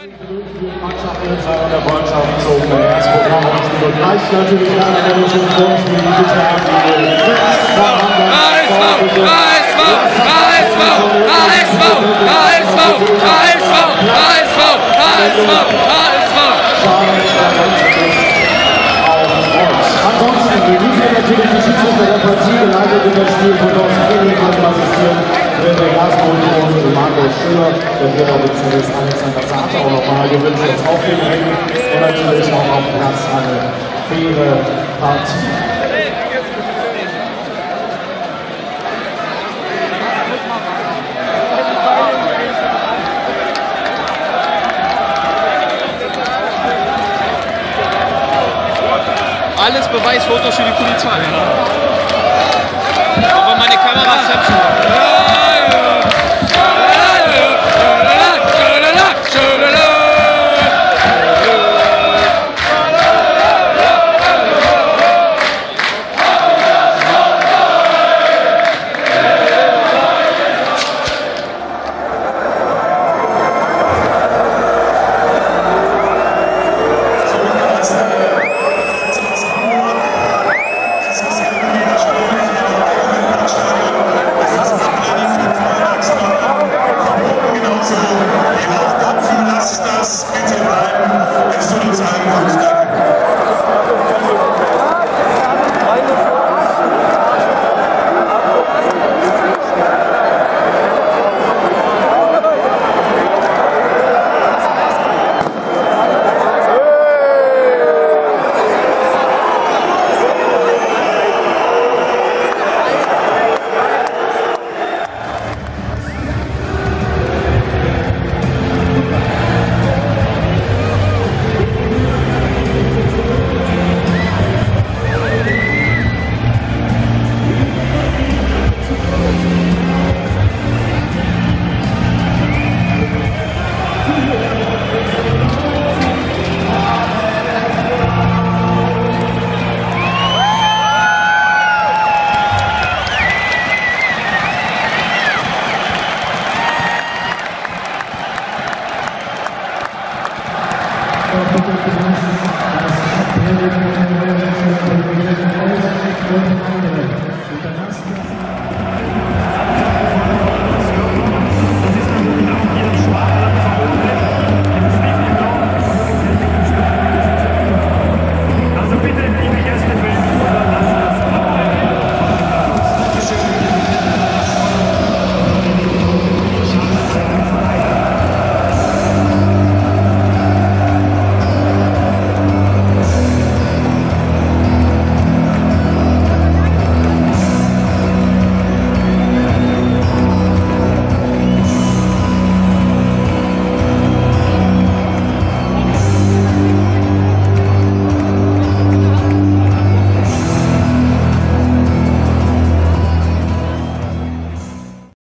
der Freundschaft zum Programm und gleich natürlich eine schon vorspielen, die ansonsten genießen wir natürlich die Schiedsrichter der Partie, geleitet in das Spiel von Thorsten Edelmann, assistieren der Gasmotor und Markus Schüler, der Trainer zunächst Alexander Sater auch nochmal gewünscht jetzt auf den Ring und natürlich auch auf Platz eine faire Partie. Alles Beweisfotos für die Polizei. Aber meine Kamera ist